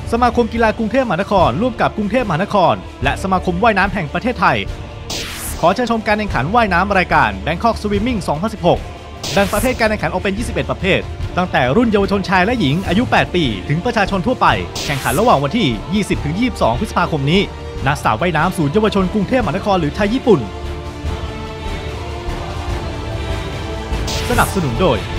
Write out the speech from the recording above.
สมาคมกีฬากรุงเทพมหานครร่วมกับกรุงเทพมหานครและสมาคมว่ายน้ำแห่งประเทศไทยขอเชิญชมการแข่งขันว่ายน้ำรายการ Bangkok Swimming 2016 แบ่งประเภทการแข่งขันออกเป็น 21 ประเภทตั้งแต่รุ่นเยาวชนชายและหญิงอายุ 8 ปีถึงประชาชนทั่วไปแข่งขันระหว่างวันที่ 20-22 พฤษภาคมนี้ณสระว่ายน้ำศูนย์เยาวชนกรุงเทพมหานครหรือไทยญี่ปุ่นสนับสนุนโดย